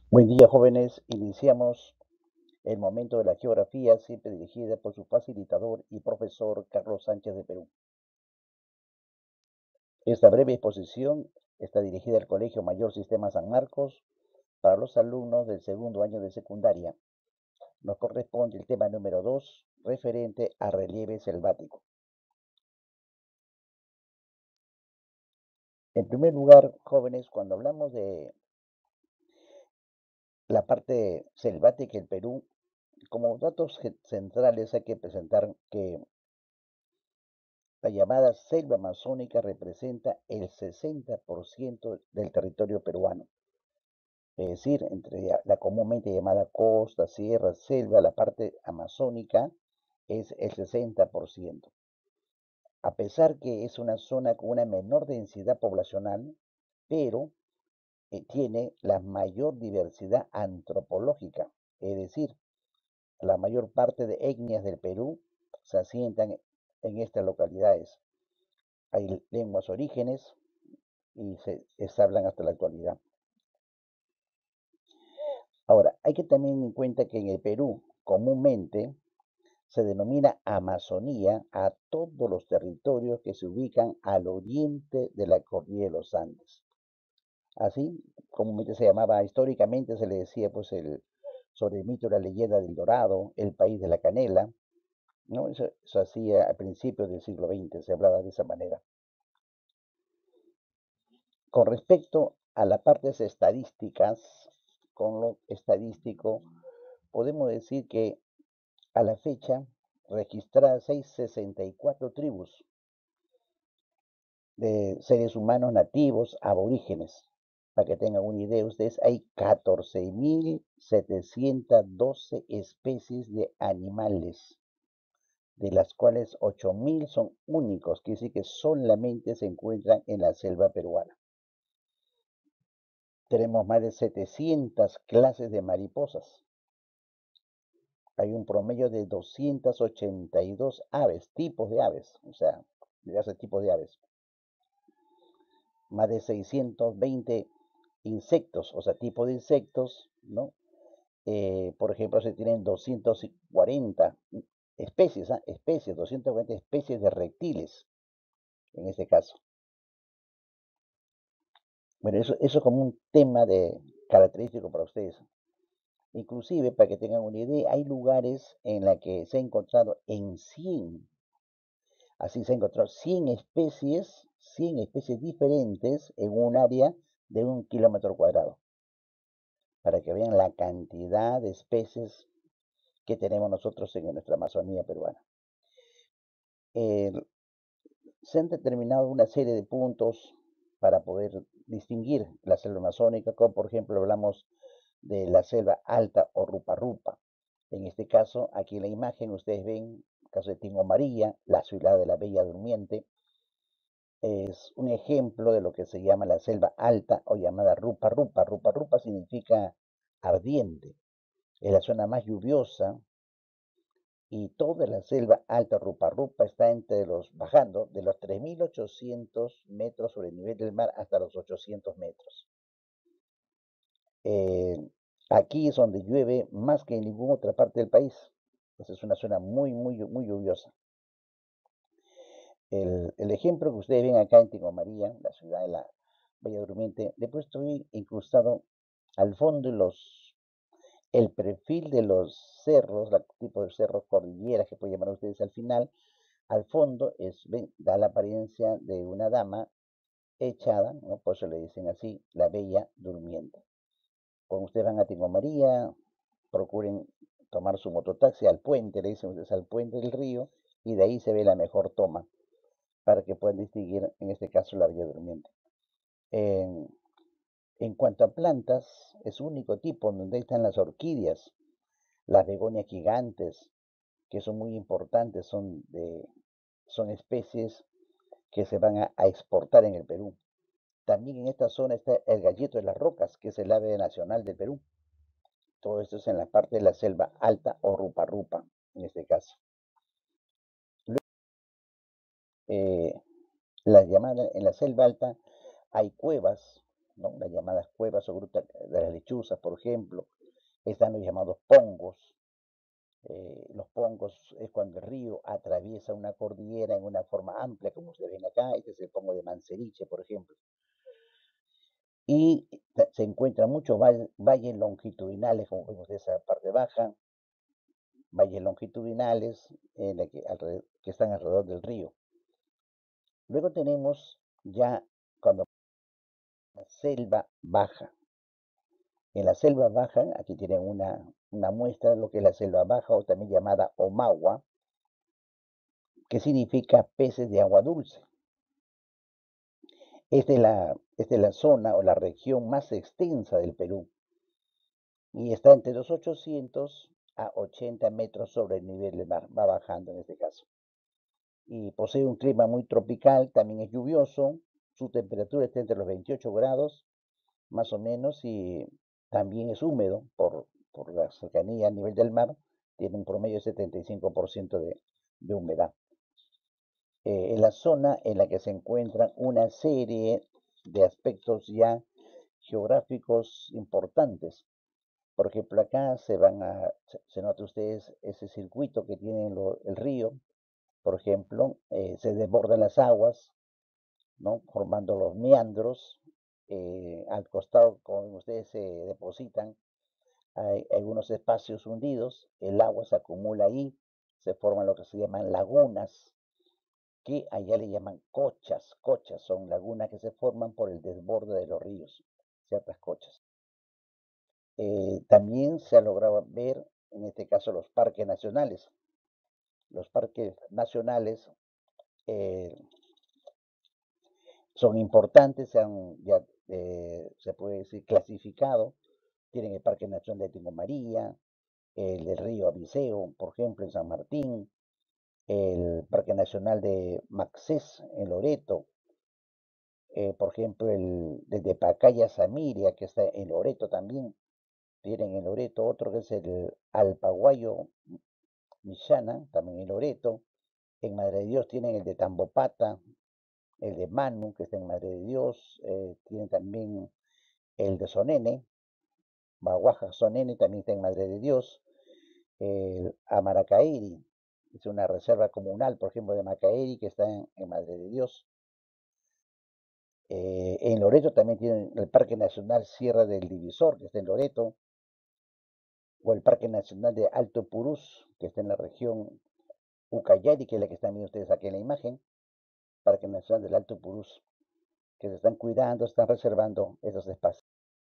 Buen día, jóvenes. Iniciamos el momento de la geografía, siempre dirigida por su facilitador y profesor Carlos Sánchez de Perú. Esta breve exposición está dirigida al Colegio Mayor Sistema San Marcos para los alumnos del segundo año de secundaria. Nos corresponde el tema número 2, referente a relieve selvático. En primer lugar, jóvenes, cuando hablamos de la parte selvática del Perú, como datos centrales hay que presentar que la llamada selva amazónica representa el 60% del territorio peruano. Es decir, entre la comúnmente llamada costa, sierra, selva, la parte amazónica es el 60%. A pesar que es una zona con una menor densidad poblacional, pero tiene la mayor diversidad antropológica. Es decir, la mayor parte de etnias del Perú se asientan en estas localidades. Hay lenguas orígenes y se hablan hasta la actualidad. Ahora, hay que tener en cuenta que en el Perú comúnmente se denomina Amazonía a todos los territorios que se ubican al oriente de la cordillera de los Andes. Así, comúnmente se llamaba, históricamente se le decía pues sobre el mito de la leyenda del Dorado, el país de la canela, ¿no? Eso hacía a principios del siglo XX, se hablaba de esa manera. Con respecto a las partes estadísticas, con lo estadístico, podemos decir que a la fecha registradas hay 64 tribus de seres humanos nativos aborígenes. Para que tengan una idea ustedes, hay 14.712 especies de animales, de las cuales 8.000 son únicos, quiere decir que solamente se encuentran en la selva peruana. Tenemos más de 700 clases de mariposas. Hay un promedio de 282 aves, tipos de aves, o sea, diversos tipos de aves. Más de 620 insectos, o sea, tipos de insectos, ¿no? Por ejemplo, se tienen 240 especies, especies, 240 especies de reptiles, en este caso. Bueno, eso como un tema de característico para ustedes. Inclusive, para que tengan una idea, hay lugares en la que se ha encontrado en 100, así se ha encontrado 100 especies diferentes en un área de 1 kilómetro cuadrado, para que vean la cantidad de especies que tenemos nosotros en nuestra Amazonía peruana. Eh, Se han determinado una serie de puntos para poder distinguir la selva amazónica, como por ejemplo hablamos de la selva alta o rupa rupa. En este caso, aquí en la imagen ustedes ven, el caso de Tingo María, la ciudad de la Bella Durmiente, es un ejemplo de lo que se llama la selva alta o llamada rupa rupa. Rupa rupa significa ardiente. Es la zona más lluviosa y toda la selva alta rupa rupa está bajando de los 3.800 metros sobre el nivel del mar hasta los 800 metros. Eh, Aquí es donde llueve más que en ninguna otra parte del país. Entonces es una zona muy, muy, muy lluviosa. El ejemplo que ustedes ven acá en Tingo María, la ciudad de la Bella Durmiente, le he puesto incrustado al fondo el perfil de los cerros, el tipo de cerros cordilleras que pueden llamar ustedes al final. Al fondo da la apariencia de una dama echada, ¿no? Por eso le dicen así, la Bella Durmiente. Cuando ustedes van a Tingo María, procuren tomar su mototaxi al puente, le dicen ustedes al puente del río, y de ahí se ve la mejor toma para que puedan distinguir, en este caso, la Bella Durmiente. En, en cuanto a plantas, es único tipo donde están las orquídeas, las begonias gigantes, que son muy importantes, son especies que se van a exportar en el Perú. También en esta zona está el gallito de las rocas, que es el ave nacional del Perú. Todo esto es en la parte de la selva alta o rupa rupa, en este caso. Eh, en la selva alta hay cuevas, ¿no? Las llamadas cuevas o grutas de las lechuzas, por ejemplo. Están los llamados pongos. Los pongos es cuando el río atraviesa una cordillera en una forma amplia, como ustedes ven acá. Este es el pongo de Manseriche, por ejemplo. Y se encuentran muchos valles longitudinales, como vemos de esa parte baja, valles longitudinales que están alrededor del río. Luego tenemos ya cuando la selva baja. En la selva baja, aquí tienen una muestra de lo que es la selva baja, o también llamada Omagua, que significa peces de agua dulce. Esta es la zona o la región más extensa del Perú y está entre los 800 a 80 metros sobre el nivel del mar, va bajando en este caso. Y posee un clima muy tropical, también es lluvioso, su temperatura está entre los 28 grados más o menos y también es húmedo por la cercanía a nivel del mar, tiene un promedio de 75% de humedad. Es la zona en la que se encuentran una serie de aspectos ya geográficos importantes. Por ejemplo, acá se nota ustedes ese circuito que tiene el río, por ejemplo, se desbordan las aguas, ¿no? Formando los meandros. Al costado, como ustedes se depositan, hay algunos espacios hundidos, el agua se acumula ahí, se forman lo que se llaman lagunas, que allá le llaman cochas. Cochas son lagunas que se forman por el desborde de los ríos, ciertas cochas. También se ha logrado ver, en este caso, los parques nacionales. Los parques nacionales eh, son importantes, se puede decir, clasificado. Tienen el Parque Nacional de Tingo María, el del río Abiseo, por ejemplo, en San Martín, el Parque Nacional de Maxés, en Loreto, por ejemplo, el de Pacaya Samiria, que está en Loreto también. Tienen en Loreto otro que es el Alpaguayo Millana, también en Loreto. En Madre de Dios tienen el de Tambopata, el de Manu, que está en Madre de Dios. Tienen también el de Sonene, Baguaja Sonene, también está en Madre de Dios. El Amaracaeri, es una reserva comunal, por ejemplo, de Macaeri, que está en Madre de Dios. En Loreto también tienen el Parque Nacional Sierra del Divisor, que está en Loreto, o el Parque Nacional de Alto Purús, que está en la región Ucayali, que es la que están viendo ustedes aquí en la imagen, Parque Nacional del Alto Purús, que se están cuidando, están reservando esos espacios.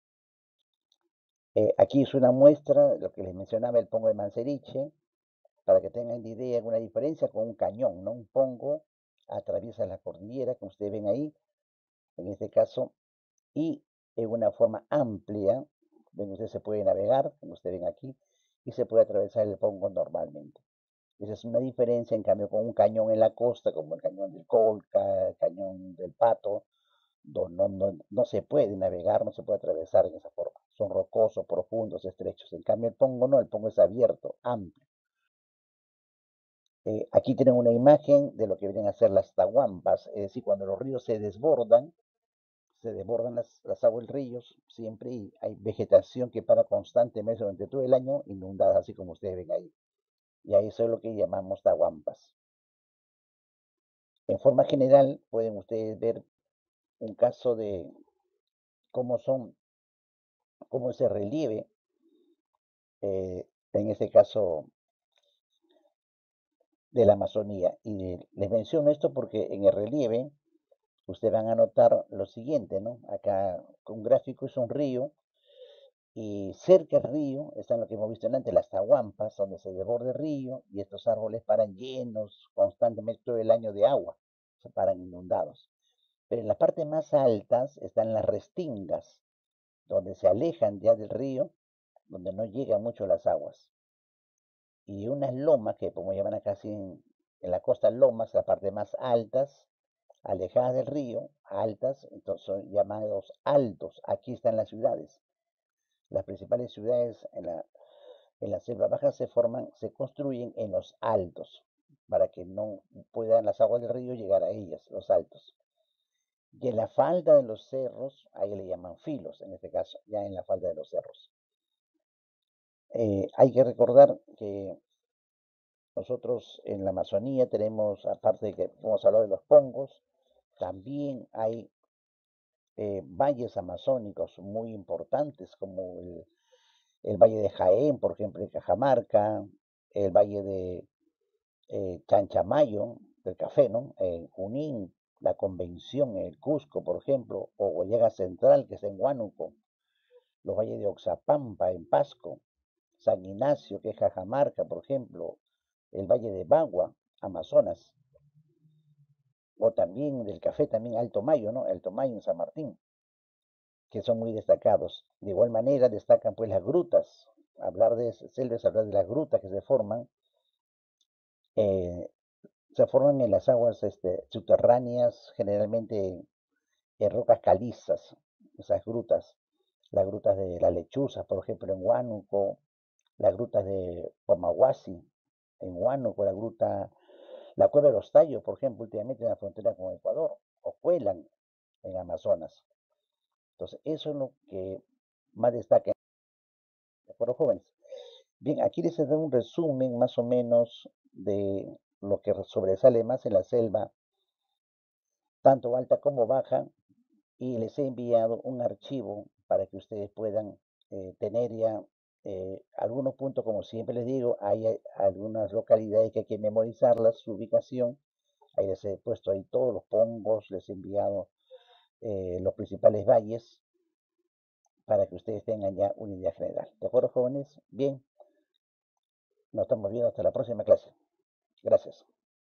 Aquí es una muestra de lo que les mencionaba, el pongo de Manseriche, para que tengan idea, alguna diferencia con un cañón, ¿no? Un pongo atraviesa la cordillera, como ustedes ven ahí, en este caso, y en una forma amplia, donde usted se puede navegar, como ustedes ven aquí, y se puede atravesar el pongo normalmente. Esa es una diferencia, en cambio, con un cañón en la costa, como el cañón del Colca, el cañón del Pato, no se puede navegar, no se puede atravesar en esa forma. Son rocosos, profundos, estrechos. En cambio, el pongo no, el pongo es abierto, amplio. Aquí tienen una imagen de lo que vienen a ser las tahuampas, es decir, cuando los ríos se desbordan las aguas del río siempre y hay vegetación que para constantemente durante todo el año inundada, así como ustedes ven ahí. Y a eso es lo que llamamos tahuampas. En forma general, pueden ustedes ver un caso de cómo cómo es el relieve, en este caso de la Amazonía. Y les menciono esto porque en el relieve ustedes van a notar lo siguiente, ¿no? Acá un gráfico es un río y cerca del río están lo que hemos visto antes, las tahuampas, donde se desborda el río y estos árboles paran llenos constantemente todo el año de agua, se paran inundados. Pero en las partes más altas están las restingas, donde se alejan ya del río, donde no llegan mucho las aguas. Y unas lomas, que como llaman acá así en la costa lomas, las partes más altas, alejadas del río, altas, entonces son llamados altos. Aquí están las ciudades. Las principales ciudades en la selva baja se construyen en los altos, para que no puedan las aguas del río llegar a ellas, los altos. Y en la falda de los cerros, ahí le llaman filos, en este caso, ya en la falda de los cerros. Hay que recordar que nosotros en la Amazonía tenemos, aparte de que hemos hablado de los pongos, también hay valles amazónicos muy importantes, como el Valle de Jaén, por ejemplo, en Cajamarca, el Valle de Chanchamayo, del café, ¿no? En Junín, la Convención, en el Cusco, por ejemplo, o Huallaga Central, que es en Huánuco, los valles de Oxapampa, en Pasco, San Ignacio, que es Cajamarca, por ejemplo, el Valle de Bagua, Amazonas, o también del café, también Alto Mayo, ¿no? Alto Mayo en San Martín, que son muy destacados. De igual manera destacan pues las grutas. Hablar de selvas, hablar de las grutas que eh, se forman en las aguas subterráneas, generalmente en rocas calizas, esas grutas. Las grutas de la Lechuza, por ejemplo, en Huánuco, las grutas de Pomahuasi, en Huánuco, la cueva de los Tallos, por ejemplo, últimamente en la frontera con Ecuador, o Cuelan, en Amazonas. Entonces, eso es lo que más destaca por los jóvenes. Bien, aquí les he dado un resumen más o menos de lo que sobresale más en la selva, tanto alta como baja, y les he enviado un archivo para que ustedes puedan tener ya algunos puntos, como siempre les digo, hay algunas localidades que hay que memorizarlas, su ubicación, ahí les he puesto ahí todos los pongos, les he enviado los principales valles para que ustedes tengan ya una idea general. ¿De acuerdo, jóvenes? Bien, nos estamos viendo hasta la próxima clase. Gracias.